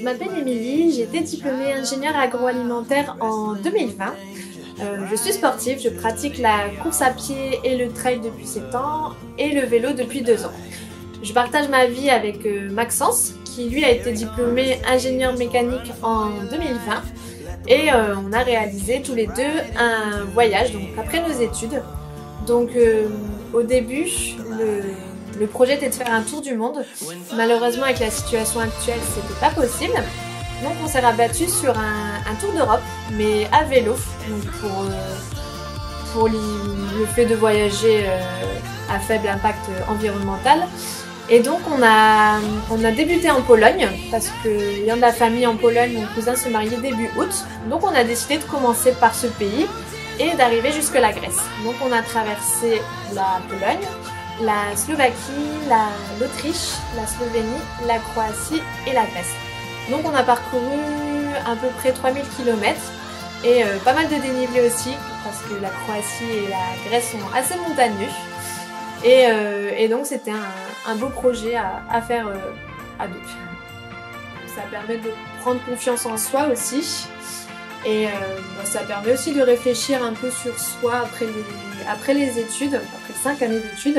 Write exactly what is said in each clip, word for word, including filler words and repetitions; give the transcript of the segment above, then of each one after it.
je m'appelle Émilie, j'ai été diplômée ingénieure agroalimentaire en deux mille vingt. Euh, je suis sportive, je pratique la course à pied et le trail depuis sept ans et le vélo depuis deux ans. Je partage ma vie avec euh, Maxence qui lui a été diplômé ingénieur mécanique en deux mille vingt et euh, on a réalisé tous les deux un voyage donc après nos études. Donc euh, au début, le, le projet était de faire un tour du monde. Malheureusement avec la situation actuelle, c'était pas possible. Donc on s'est rabattu sur un, un tour d'Europe, mais à vélo, donc pour, euh, pour le fait de voyager euh, à faible impact environnemental. Et donc on a, on a débuté en Pologne, parce qu'il y a de la famille en Pologne, mon cousin se mariait début août. Donc on a décidé de commencer par ce pays et d'arriver jusque la Grèce. Donc on a traversé la Pologne, la Slovaquie, l'Autriche, la, la Slovénie, la Croatie et la Grèce. Donc on a parcouru à peu près trois mille kilomètres et euh, pas mal de dénivelé aussi parce que la Croatie et la Grèce sont assez montagneux. Et, euh, et donc c'était un, un beau projet à, à faire euh, à deux. Ça permet de prendre confiance en soi aussi. Et euh, bah, ça permet aussi de réfléchir un peu sur soi après les, après les études, après cinq années d'études.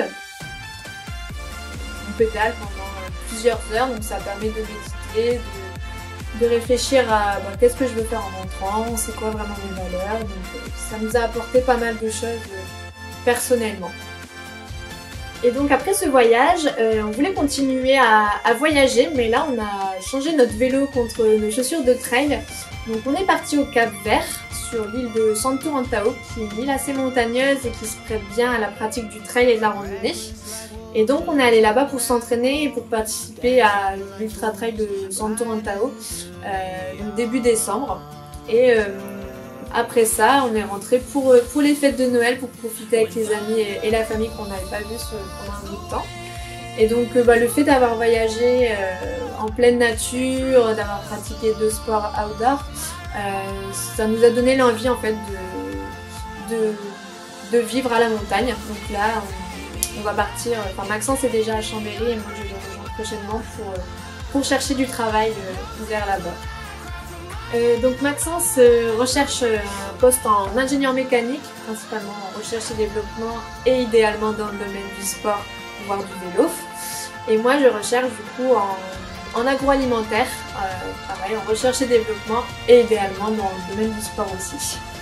On pédale pendant plusieurs heures, donc ça permet de méditer, de, de réfléchir à bah, qu'est-ce que je veux faire en rentrant, c'est quoi vraiment mes valeurs. Donc euh, ça nous a apporté pas mal de choses euh, personnellement. Et donc après ce voyage, euh, on voulait continuer à, à voyager, mais là on a changé notre vélo contre nos chaussures de trail. Donc on est parti au Cap-Vert, sur l'île de Santo Antão, qui est une île assez montagneuse et qui se prête bien à la pratique du trail et de la randonnée. Et donc on est allé là-bas pour s'entraîner et pour participer à l'Ultra Trail de Santo Antão, euh, donc début décembre. Et euh, après ça, on est rentré pour, pour les fêtes de Noël, pour profiter avec les amis et, et la famille qu'on n'avait pas vus pendant un bout de temps. Et donc euh, bah, le fait d'avoir voyagé euh, en pleine nature, d'avoir pratiqué deux sports outdoor, euh, ça nous a donné l'envie en fait de, de, de vivre à la montagne. Donc là, on, on va partir, enfin Maxence est déjà à Chambéry et moi je vais rejoindre prochainement pour, pour chercher du travail euh, vers là-bas. Euh, donc Maxence euh, recherche un poste en ingénieur mécanique, principalement en recherche et développement et idéalement dans le domaine du sport, voire du vélo. Et moi je recherche du coup en, en agroalimentaire, euh, pareil en recherche et développement et idéalement dans le domaine du sport aussi.